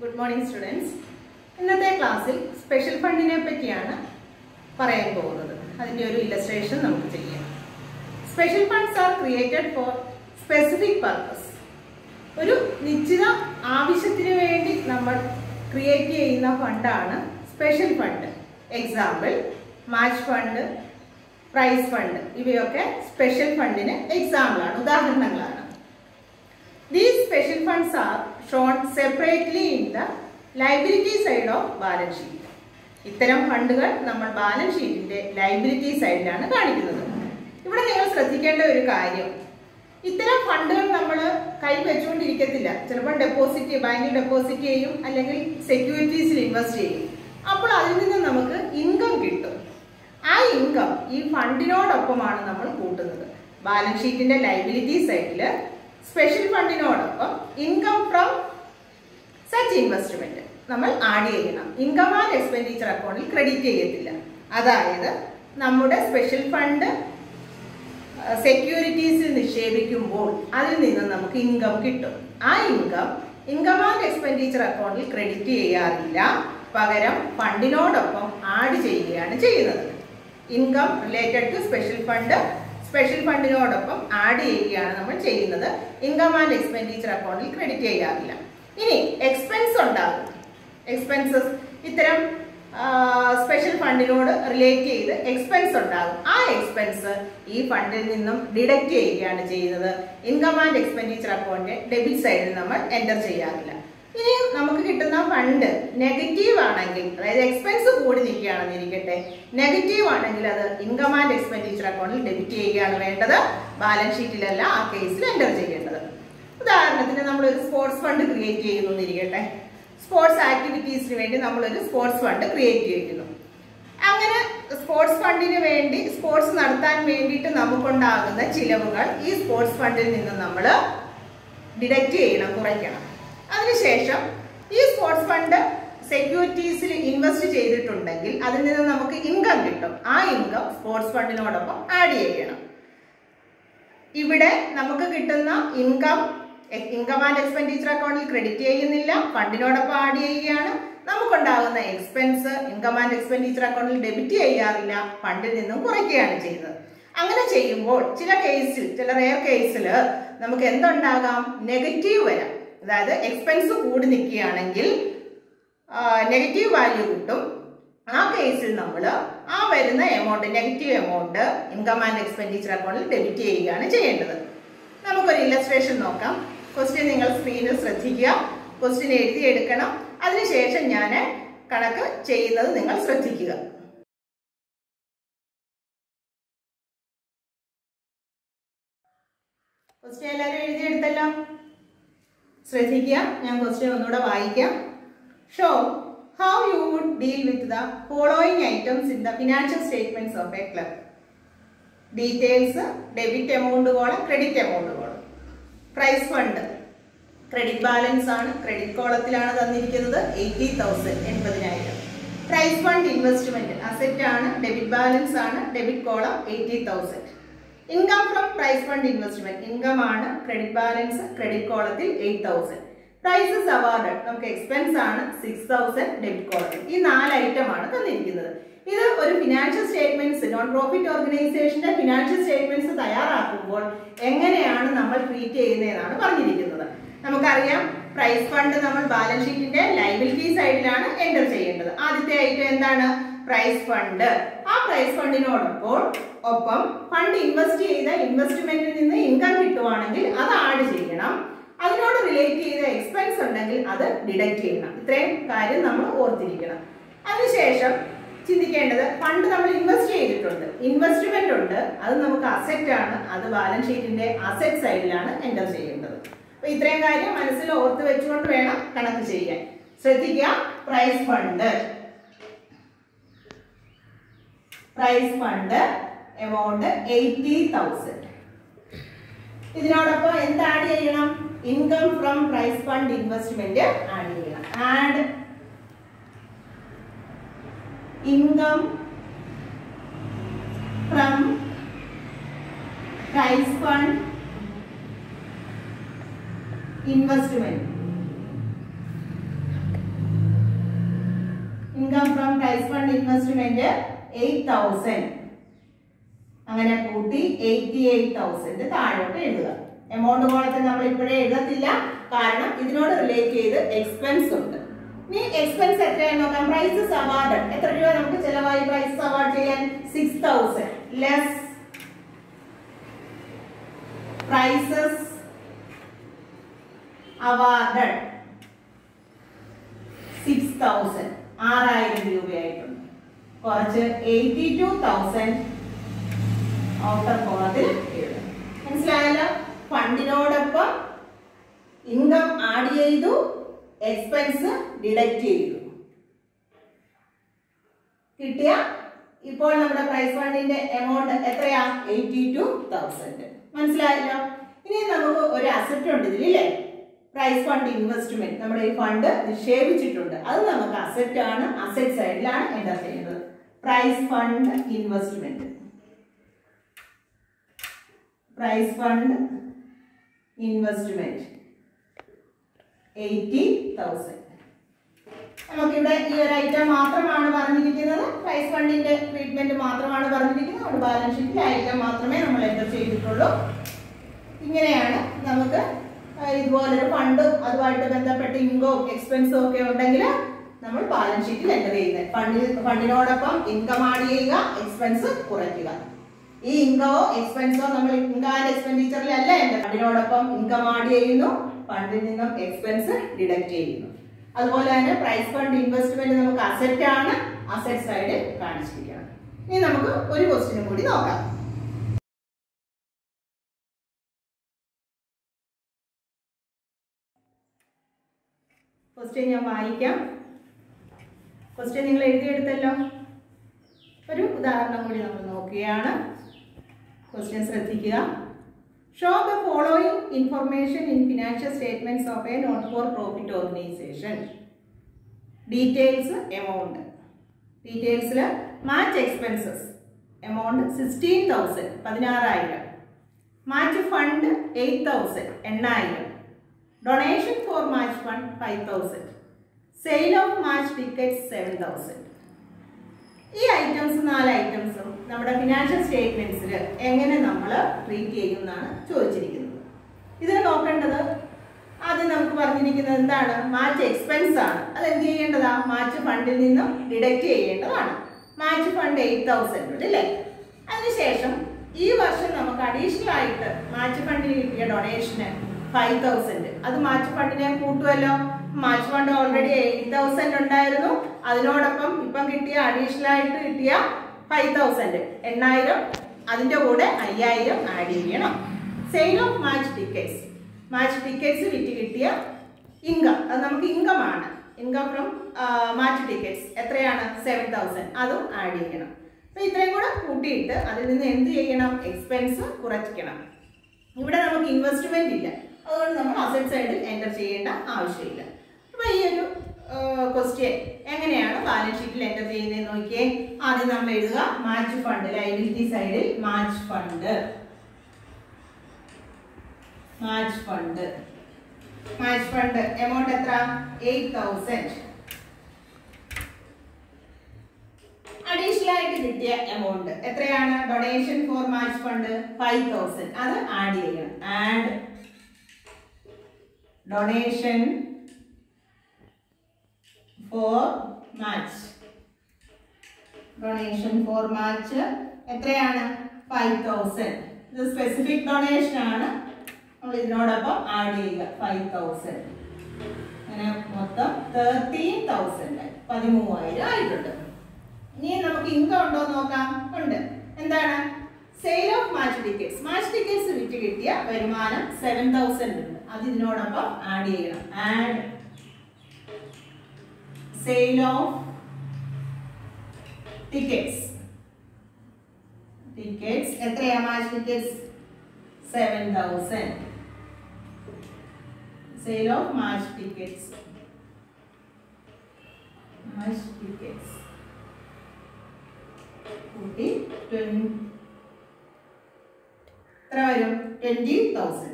Good morning, students. In this class, special fund illustration. Special funds are created for specific purpose. ഒരു നിശ്ചിത ആവശ്യത്തിന് വേണ്ടി നമ്മൾ create ചെയ്യുന്ന ഫണ്ടാണ് special fund. Example match fund, prize fund ഇവയൊക്കെ സ്പെഷ്യൽ ഫണ്ടിന് എക്സാമ്പിൾ ആണ്, ഉദാഹരണങ്ങളാണ്. These special funds are shown separately in the liability side of balance sheet. ഇത്തരം ഫണ്ടുകൾ നമ്മൾ ബാലൻസ് ഷീറ്റിന്റെ ലയബിലിറ്റി സൈഡിലാണ് കാണിക്കുന്നത്. ഇവിടെ നിങ്ങൾ ശ്രദ്ധിക്കേണ്ട ഒരു കാര്യം, ഇത്തരം ഫണ്ടുകൾ നമ്മൾ കയ്യിൽ വെച്ചുകൊണ്ടിരിക്കത്തില്ല. ചിലപ്പോൾ ബാങ്കിൽ ഡെപ്പോസിറ്റ് ചെയ്യും, അല്ലെങ്കിൽ സെക്യൂരിറ്റീസിൽ ഇൻവെസ്റ്റ് ചെയ്യും. അപ്പോൾ അതിൽ നിന്ന് നമുക്ക് ഇൻകം കിട്ടും. ആ ഇൻകം ഈ ഫണ്ടിനോടൊപ്പമാണ് നമ്മൾ കൂട്ടുന്നത്. ബാലൻസ് ഷീറ്റിന്റെ ലയബിലിറ്റി സൈഡിൽ സ്പെഷ്യൽ ഫണ്ടിനോടൊപ്പം ഇൻകം ഫ്രം സച്ച് ഇൻവെസ്റ്റ്മെന്റ് നമ്മൾ ആഡ് ചെയ്യണം. ഇൻകം ആൻഡ് എക്സ്പെൻഡിച്ചർ അക്കൗണ്ടിൽ ക്രെഡിറ്റ് ചെയ്യത്തില്ല. അതായത് നമ്മുടെ സ്പെഷ്യൽ ഫണ്ട് സെക്യൂരിറ്റീസിൽ നിക്ഷേപിക്കുമ്പോൾ അതിൽ നിന്ന് നമുക്ക് ഇൻകം കിട്ടും. ആ ഇൻകം ആൻഡ് എക്സ്പെൻഡിച്ചർ അക്കൗണ്ടിൽ ക്രെഡിറ്റ് ചെയ്യാറില്ല, പകരം ഫണ്ടിനോടൊപ്പം ആഡ് ചെയ്യുകയാണ് ചെയ്യുന്നത്. ഇൻകം റിലേറ്റഡ് ടു സ്പെഷ്യൽ ഫണ്ടിനോടൊപ്പം ആഡ് ചെയ്യുകയാണ് നമ്മൾ ചെയ്യുന്നത്. ഇൻകം ആൻഡ് എക്സ്പെൻഡിച്ചർ അക്കൗണ്ടിൽ ക്രെഡിറ്റ് ചെയ്യാറില്ല. ഇനി എക്സ്പെൻസ് ഉണ്ടാകും. എക്സ്പെൻസസ് ഇത്തരം സ്പെഷ്യൽ ഫണ്ടിനോട് റിലേറ്റ് ചെയ്ത് എക്സ്പെൻസ് ഉണ്ടാകും. ആ എക്സ്പെൻസ് ഈ ഫണ്ടിൽ നിന്നും ഡിഡക്റ്റ് ചെയ്യുകയാണ് ചെയ്യുന്നത്. ഇൻകം ആൻഡ് എക്സ്പെൻഡിച്ചർ അക്കൗണ്ടിന്റെ ഡെബിറ്റ് സൈഡിൽ നമ്മൾ എൻ്റർ ചെയ്യാറില്ല. ഇനി നമുക്ക് കിട്ടുന്ന ഫണ്ട് നെഗറ്റീവ് ആണെങ്കിൽ, അതായത് എക്സ്പെൻസ് കൂടി നിൽക്കുകയാണെന്ന് ഇരിക്കട്ടെ, നെഗറ്റീവ് ആണെങ്കിൽ അത് ഇൻകം ആൻഡ് എക്സ്പെൻഡിച്ചർ അക്കൗണ്ടിൽ ഡെബിറ്റ് ചെയ്യുകയാണ് വേണ്ടത്, ബാലൻസ് ഷീറ്റിലല്ല ആ കേസിൽ എൻ്റർ ചെയ്യേണ്ടത്. ഉദാഹരണത്തിന് നമ്മളൊരു സ്പോർട്സ് ഫണ്ട് ക്രിയേറ്റ് ചെയ്യുന്നു എന്നിരിക്കട്ടെ. സ്പോർട്സ് ആക്ടിവിറ്റീസിന് വേണ്ടി നമ്മളൊരു സ്പോർട്സ് ഫണ്ട് ക്രിയേറ്റ് ചെയ്യുന്നു. അങ്ങനെ സ്പോർട്സ് ഫണ്ടിന് വേണ്ടി, സ്പോർട്സ് നടത്താൻ വേണ്ടിയിട്ട് നമുക്കുണ്ടാകുന്ന ചിലവുകൾ ഈ സ്പോർട്സ് ഫണ്ടിൽ നിന്ന് നമ്മൾ ഡിഡക്റ്റ് ചെയ്യണം, കുറയ്ക്കണം. അതിനുശേഷം ഈ സ്പോർട്സ് ഫണ്ട് സെക്യൂരിറ്റീസിൽ ഇൻവെസ്റ്റ് ചെയ്തിട്ടുണ്ടെങ്കിൽ അതിൽ നിന്ന് നമുക്ക് ഇൻകം കിട്ടും. ആ ഇൻകം സ്പോർട്സ് ഫണ്ടിനോടൊപ്പം ആഡ് ചെയ്യണം. ഇവിടെ നമുക്ക് കിട്ടുന്ന ഇൻകം ആൻഡ് എക്സ്പെൻഡിച്ചർ അക്കൗണ്ടിൽ ക്രെഡിറ്റ് ചെയ്യുന്നില്ല, ഫണ്ടിനോടൊപ്പം ആഡ് ചെയ്യുകയാണ്. നമുക്കുണ്ടാകുന്ന എക്സ്പെൻസ് ഇൻകം ആൻഡ് എക്സ്പെൻഡിച്ചർ അക്കൗണ്ടിൽ ഡെബിറ്റ് ചെയ്യാറില്ല, ഫണ്ടിൽ നിന്നും കുറയ്ക്കുകയാണ് ചെയ്യുന്നത്. അങ്ങനെ ചെയ്യുമ്പോൾ ചില റെയർ കേസിൽ നമുക്ക് എന്തുണ്ടാകാം, നെഗറ്റീവ് വരാം. അതായത് എക്സ്പെൻസ് കൂടി നിൽക്കുകയാണെങ്കിൽ നെഗറ്റീവ് വാല്യൂ കിട്ടും. ആ കേസിൽ നമ്മൾ ആ വരുന്ന amount, negative amount income and expenditure അക്കൗണ്ടിൽ ഡെബിറ്റ് ചെയ്യുകയാണ് ചെയ്യേണ്ടത്. നമുക്കൊരു ഇല്ലസ്ട്രേഷൻ നോക്കാം. ക്വസ്റ്റ്യൻ നിങ്ങൾ സ്ക്രീനിൽ ശ്രദ്ധിക്കുക. ക്വസ്റ്റ്യൻ എഴുതിയെടുക്കണം. അതിനുശേഷം ഞാൻ കണക്ക് ചെയ്യുന്നത് നിങ്ങൾ ശ്രദ്ധിക്കുക. ക്വസ്റ്റ്യൻ എല്ലാവരും എഴുതിയെടുത്തല്ലോ, ശ്രദ്ധിക്കുക. ഞാൻ ക്വസ്റ്റ്യൻ ഒന്നുകൂടെ വായിക്കാം. Show how you would deal with the following items in the financial statements of a club. Details, debit amount column, credit amount column. Price fund, credit balance ആണ്, credit കോളത്തിലാണ് തന്നിരിക്കുന്നത് 80,000, 80,000. Price fund investment, asset ആണ്, debit balance ആണ്, debit കോളം 80,000. Income from price fund investment, income ആണ്, credit balance, credit കോളത്തിൽ 8,000. Prices awarded, നമുക്ക് expense ആണ് 6,000, ഡെബിറ്റ് കോളത്തിൽ. ഈ 4 ഐറ്റം ആണ് തന്നിരിക്കുന്നത്. ഇത് ഒരു ഫിനാൻഷ്യൽ സ്റ്റേറ്റ്മെന്റ്സ്, നോൺ പ്രോഫിറ്റ് ഓർഗനൈസേഷന്റെ ഫിനാൻഷ്യൽ സ്റ്റേറ്റ്മെന്റ്സ് തയ്യാറാക്കുമ്പോൾ എങ്ങനെയാണ് നമ്മൾ ട്രീറ്റ് ചെയ്യുന്നതെന്നാണ് പറഞ്ഞിരിക്കുന്നത്. നമുക്കറിയാം, പ്രൈസ് ഫണ്ട് നമ്മൾ ബാലൻസ് ഷീറ്റിന്റെ ലയബിലിറ്റി സൈഡിലാണ് എൻ്റർ ചെയ്യേണ്ടത്. ആദ്യത്തെ ഐറ്റം എന്താണ്, പ്രൈസ് ഫണ്ട്. ആ പ്രൈസ് ഫണ്ടിനോടൊപ്പം ഫണ്ട് ഇൻവെസ്റ്റ് ചെയ്ത ഇൻവെസ്റ്റ്മെന്റിൽ നിന്ന് ഇൻകം കിട്ടുവാണെങ്കിൽ അത് ആഡ് ചെയ്യണം. അതിനോട് റിലേറ്റ് ചെയ്ത എക്സ്പെൻസ് ഉണ്ടെങ്കിൽ അത് ഡിഡക്റ്റ് ചെയ്യണം. ഇത്രയും കാര്യം നമ്മൾ ഓർത്തിരിക്കണം. അതിനുശേഷം ചിന്തിക്കേണ്ടത്, ഫണ്ട് നമ്മൾ ഇൻവെസ്റ്റ് ചെയ്തിട്ടുണ്ട്, ഇൻവെസ്റ്റ്മെന്റ് ഉണ്ട്, അത് നമുക്ക് അസറ്റ് ആണ്, അത് ബാലൻസ് ഷീറ്റിന്റെ അസറ്റ് സൈഡിലാണ് എൻ്റർ ചെയ്യേണ്ടത്. അപ്പൊ ഇത്രയും കാര്യം മനസ്സിൽ ഓർത്ത് വെച്ചുകൊണ്ട് വേണം കണക്ക് ചെയ്യാൻ. ശ്രദ്ധിക്കുക, പ്രൈസ് ഫണ്ട് എമൗണ്ട് 80,000. ഇതിനോടൊപ്പം എന്ത് ആഡ് ചെയ്യണം, income from prize fund investment add ചെയ്യണം. Add income from prize fund investment. Fund investment 8,000. അങ്ങനെ കൂട്ടി 88,000 താഴോട്ട് എഴുതുക. എമൗണ്ട് കോളത്തിൽ നമ്മൾ ഇപ്പോഴേ എഴുതത്തില്ല, കാരണം ഇതിനോട് റിലേറ്റ് ചെയ്ത് എക്സ്പെൻസ് ഉണ്ട്. ഇനി എക്സ്പെൻസ് എത്രയാണെന്ന് നോക്കാം. പ്രൈസസ് അവാർഡ്, എത്ര രൂപ നമുക്ക് ചെലവായി പ്രൈസസ് അവാർഡ് ചെയ്യാൻ? 6,000 ലെസ് പ്രൈസസ് അവാർഡഡ് 6,000, 6,000 രൂപയായിട്ടുണ്ട്. കുറച്ച് 82,000 ഔട്ടർ കോളത്തിൽ എഴുതാം. മനസ്സിലായല്ലോ? ഫണ്ടിനോടൊപ്പം ഇൻകം ആഡ് ചെയ്തു, എക്സ്പെൻസ് ഡിഡക്റ്റ് ചെയ്തു. കിട്ടിയ ഇപ്പോൾ നമ്മുടെ പ്രൈസ് ഫണ്ടിന്റെ എമൗണ്ട് എത്രയാ? 82,000. മനസ്സിലായല്ലോ? ഇനി നമുക്ക് ഒരു അസറ്റ് ഉണ്ട് ഇതില്ലേ, പ്രൈസ് ഫണ്ട് ഇൻവെസ്റ്റ്മെന്റ്. നമ്മുടെ ഈ ഫണ്ട് നിക്ഷേപിച്ചിട്ടുണ്ട്, അത് നമുക്ക് അസറ്റ് ആണ്. അസറ്റ് സൈഡിലാണ് എൻ്റർ ചെയ്യുന്നത്. Prize fund investment, prize fund investment 80,000. നമുക്കിവിടെ ഈ ഒരു ഐറ്റം മാത്രമാണ് പറഞ്ഞിരിക്കുന്നത്, പ്രൈസ് ഫണ്ടിന്റെ ട്രീറ്റ്മെന്റ് മാത്രമാണ് പറഞ്ഞിരിക്കുന്നത്. നമ്മുടെ ബാലൻസ് ഷീറ്റിൽ ഐറ്റം മാത്രമേ നമ്മൾ എൻ്റർ ചെയ്തിട്ടുള്ളൂ. ഇങ്ങനെയാണ് നമുക്ക് ഇതുപോലൊരു ഫണ്ടും അതുമായിട്ട് ബന്ധപ്പെട്ട് ഇൻകവും എക്സ്പെൻസും ഒക്കെ ഉണ്ടെങ്കിൽ നമ്മൾ ബാലൻസ് ഷീറ്റിൽ എൻ്റർ ചെയ്യുന്നത്. ഫണ്ടിനോടൊപ്പം ഇൻകം ആഡ് ചെയ്യുക, എക്സ്പെൻസ് കുറയ്ക്കുക. ഈ ഇൻകമോ എക്സ്പെൻസോ നമ്മൾ ഇൻകം ആൻഡ് എക്സ്പെൻഡിച്ചറിലല്ല എൻ്റർ. ഫണ്ടിനോടൊപ്പം ഇൻകം ആഡ് ചെയ്യുന്നു, ഫണ്ടിൽ നിന്നും എക്സ്പെൻസ് ഡിഡക്റ്റ് ചെയ്യുന്നു. അതുപോലെ തന്നെ പ്രൈസ് ഫണ്ട് ഇൻവെസ്റ്റ്മെന്റ് നമുക്ക് അസറ്റ് ആണ്, അസറ്റ് സൈഡ് കാണിച്ചിരിക്കണം. ഇനി നമുക്ക് ഒരു ക്വസ്റ്റ്യനും കൂടി നോക്കാം. ക്വസ്റ്റ്യൻ ഞാൻ വായിക്കാം. ക്വസ്റ്റ്യൻ നിങ്ങൾ എഴുതിയെടുത്തല്ലോ. ഒരു ഉദാഹരണം കൂടി നമ്മൾ നോക്കുകയാണ്. ക്വസ്റ്റ്യൻ ശ്രദ്ധിക്കുക. Show the following information in financial statements of a not for profit organisation. Details, amount. ഡീറ്റെയിൽസിൽ match expenses amount 16,000, 16,000. Match fund 8,000, 8,000. Donation for match fund 5,000. Sale of match tickets 7,000. ഈ ഐറ്റംസ്, 4 ഐറ്റംസും നമ്മുടെ ഫിനാൻഷ്യൽ സ്റ്റേറ്റ്മെന്റ്സിൽ എങ്ങനെ നമ്മൾ treat ചെയ്യുമെന്നാണ് ചോദിച്ചിരിക്കുന്നത്. ഇതിന് നോക്കേണ്ടത് ആദ്യം നമുക്ക് പറഞ്ഞിരിക്കുന്നത് എന്താണ്? മാച്ച് എക്സ്പെൻസ് ആണ്. അത് എന്ത് ചെയ്യേണ്ടതാ? മാച്ച് ഫണ്ടിൽ നിന്നും ഡിഡക്റ്റ് ചെയ്യേണ്ടതാണ്. മാച്ച് ഫണ്ട് 8,000 ഉണ്ട് അല്ലേ? അതിനുശേഷം ഈ വർഷം നമുക്ക് അഡീഷണൽ ആയിട്ട് മാച്ച് ഫണ്ടിന് കിട്ടിയ ഡൊണേഷന് 5,000. അത് മാച്ച് ഫണ്ടിനെ കൂട്ടുമല്ലോ. മാച്ച് ഫണ്ട് ഓൾറെഡി 8,000 ഉണ്ടായിരുന്നു. അതിനോടൊപ്പം ഇപ്പം കിട്ടിയ അഡീഷണൽ ആയിട്ട് കിട്ടിയ 5,000, 8,000. അതിൻ്റെ കൂടെ 5,000 ആഡ് ചെയ്യണം. Sale of match tickets, match tickets വിറ്റ് കിട്ടിയ ഇൻകം, അത് നമുക്ക് ഇൻകം ആണ്. ഇൻകം ഫ്രം മാച്ച് ടിക്കറ്റ്സ് എത്രയാണ്? 7,000. അതും ആഡ് ചെയ്യണം. അപ്പോൾ ഇത്രയും കൂടെ കൂട്ടിയിട്ട് അതിൽ നിന്ന് എന്ത് ചെയ്യണം? എക്സ്പെൻസ് കുറയ്ക്കണം. ഇവിടെ നമുക്ക് ഇൻവെസ്റ്റ്മെന്റ് ഇല്ല, അതുകൊണ്ട് നമ്മൾ അസറ്റ് സൈഡിൽ എൻ്റർ ചെയ്യേണ്ട ആവശ്യമില്ല. അപ്പോൾ ഈ ഒരു ക്വസ്റ്റ്യൻ എങ്ങനെയാണ് ബാലൻസ് ഷീറ്റിൽ എൻ്റർ ചെയ്യുന്നത് നോക്കിയേ. ആദ്യം നമ്മൾ എഴുതുക മാച്ച് ഫണ്ട്, ലയബിലിറ്റി സൈഡിൽ match fund. Match fund, match fund amount എത്ര? 8,000. അഡീഷണൽ ആയിട്ട് കിട്ടിയ എമൗണ്ട് എത്രയാണ്? Donation for match fund 5,000. അത് ആഡ് ചെയ്യണം. Add donation for match. Donation for match എത്രയാണ്? 5,000. ഇത് സ്പെസിഫിക് ഡൊണേഷൻ ആണ്, നമ്മൾ ഇതിനോടൊപ്പം ആഡ് ചെയ്യുക 5,000. അങ്ങനെ മൊത്തം 13,000, 13,000 ആയിട്ടുണ്ട്. ഇനി നമുക്ക് ഇൻകം ഉണ്ടോ നോക്കാം. ഉണ്ട്. എന്താണ്? Sale of match tickets. Match tickets വിറ്റ് കിട്ടിയ വരുമാനം 7,000 ഉണ്ട്. അത് ഇതിനോടൊപ്പം ആഡ് ചെയ്യണം. Add sale of tickets. Tickets എത്രയാ? Match tickets 7,000. Sale of match tickets. Match tickets കൂട്ടി എത്ര വരും? 20,000.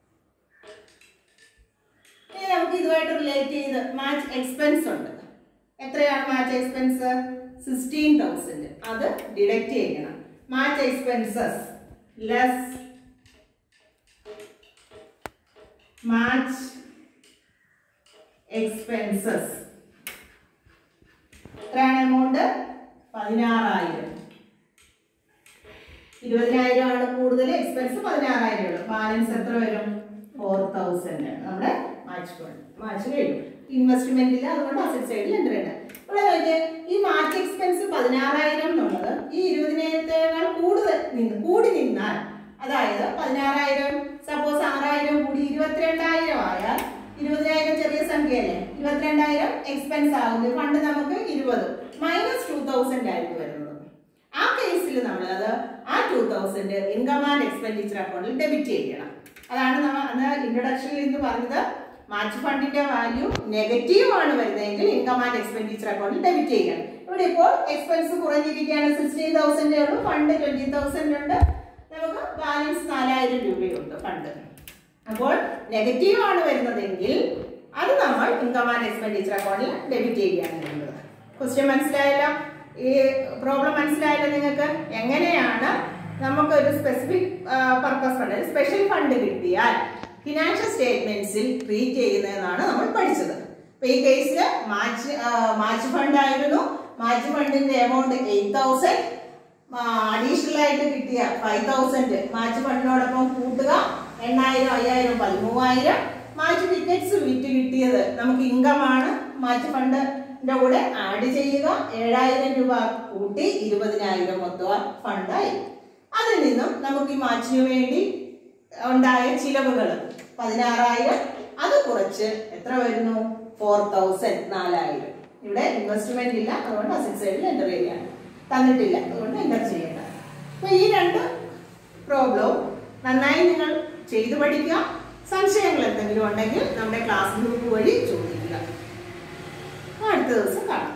ഇനി നമുക്ക് ഇതുമായിട്ട് റിലേറ്റ് ചെയ്ത് മാച്ച് എക്സ്പെൻസ് ഉണ്ട്. എത്രയാണ് മാച്ച് എക്സ്പെൻസ്? 16,000. അത് ഡിഡക്റ്റ് ചെയ്യണം. Match expenses less match expenses എത്രയാണ് എമൗണ്ട്? 16,000. 20,000 ആണ് കൂടുതൽ, എക്സ്പെൻസ് 16,000 ഉള്ളൂ. ബാലൻസ് എത്ര വരും? 4,000 നമ്മുടെ മാച്ച് ഫണ്ട്. മാച്ച് കഴിയും. ഇൻവെസ്റ്റ്മെന്റ് ഇല്ല, അതുകൊണ്ട് അസറ്റ് സൈഡിൽ എൻ്റർ ചെയ്യണം. ഇവിടെ നോക്കിയാൽ ഈ മാച്ച് എക്സ്പെൻസ് 16,000 എന്നുള്ളത് ഈ 20,000 കൂടി നിന്നാൽ, അതായത് 16,000 സപ്പോസ് 6,000 കൂടി 22,000 ആയാൽ 20,000 ചെറിയ സംഖ്യയല്ലേ, 22,000 എക്സ്പെൻസ് ആകുന്നത്. ഫണ്ട് നമുക്ക് 20 മൈനസ് 2,000 ആയിട്ട് വരുന്നത്. ആ കേസിൽ നമ്മളത് ആ 2,000 ഇൻകം ആൻഡ് എക്സ്പെൻഡിച്ചർ അക്കൗണ്ടിൽ ഡെബിറ്റ് ചെയ്യണം. അതാണ് നമ്മൾ അന്ന് ഇൻട്രൊഡക്ഷനിൽ ഇന്ന് പറഞ്ഞത്. മാച്ച് ഫണ്ടിന്റെ വാല്യൂ നെഗറ്റീവ് ആണ് വരുന്നതെങ്കിൽ ഇൻകം ആൻഡ് എക്സ്പെൻഡിച്ചർ അക്കൗണ്ടിൽ ഡെബിറ്റ് ചെയ്യണം. ഇവിടെ ഇപ്പോൾ എക്സ്പെൻസ് കുറഞ്ഞിരിക്കുകയാണ്, 16,000 ഉള്ളൂ, ഫണ്ട് 20,000 ഉണ്ട്, നമുക്ക് ബാലൻസ് 4,000 രൂപയുണ്ട് ഫണ്ട്. അപ്പോൾ നെഗറ്റീവ് ആണ് വരുന്നതെങ്കിൽ അത് നമ്മൾ ഇൻകം ആൻഡ് എക്സ്പെൻഡിച്ചർ അക്കൗണ്ടിൽ ഡെബിറ്റ് ചെയ്യുകയാണ് ചെയ്യുന്നത്. ക്വസ്റ്റ്യൻ മനസ്സിലായല്ലോ? ഈ പ്രോബ്ലം മനസ്സിലായല്ലോ നിങ്ങൾക്ക്? എങ്ങനെയാണ് നമുക്കൊരു specific purpose fund, special fund കിട്ടിയാൽ ഫിനാൻഷ്യൽ സ്റ്റേറ്റ്മെന്റ്സിൽ ട്രീറ്റ് ചെയ്യുന്നതെന്നാണ് നമ്മൾ പഠിച്ചത്. അപ്പൊ ഈ കേസിൽ മാച്ച് ഫണ്ട് ആയിരുന്നു. മാച്ച് ഫണ്ടിന്റെ എമൗണ്ട് 8,000, അഡീഷണൽ ആയിട്ട് കിട്ടിയ 5,000 മാച്ച് ഫണ്ടിനോടൊപ്പം കൂട്ടുക, 8,000, 5,000, 13,000. മാച്ച് ടിക്കറ്റ്സ് വിറ്റ് കിട്ടിയത് നമുക്ക് ഇൻകം ആണ്. മാച്ച് ഫണ്ടിന്റെ കൂടെ ആഡ് ചെയ്യുക, 7,000 രൂപ കൂട്ടി 20,000 മൊത്തം ഫണ്ടായി. അതിൽ നിന്നും നമുക്ക് ഈ മാച്ചിന് വേണ്ടി ഉണ്ടായ ചിലവുകൾ 16,000, അത് കുറച്ച് എത്ര വരുന്നു? 4,000, 4,000. ഇവിടെ ഇൻവെസ്റ്റ്മെന്റ് ഇല്ല, അതുകൊണ്ട് അസറ്റ് സൈഡിൽ എൻ്റർ ചെയ്യാണ്. തന്നിട്ടില്ല, അതുകൊണ്ട് എൻ്റർ ചെയ്യേണ്ട. അപ്പൊ ഈ രണ്ട് പ്രോബ്ലവും നന്നായി നിങ്ങൾ ചെയ്തു പഠിക്കുക. സംശയങ്ങൾ എന്തെങ്കിലും ഉണ്ടെങ്കിൽ നമ്മുടെ ക്ലാസ് ഗ്രൂപ്പ് വഴി ചോദിക്കുക. അടുത്ത ദിവസം കാണാം.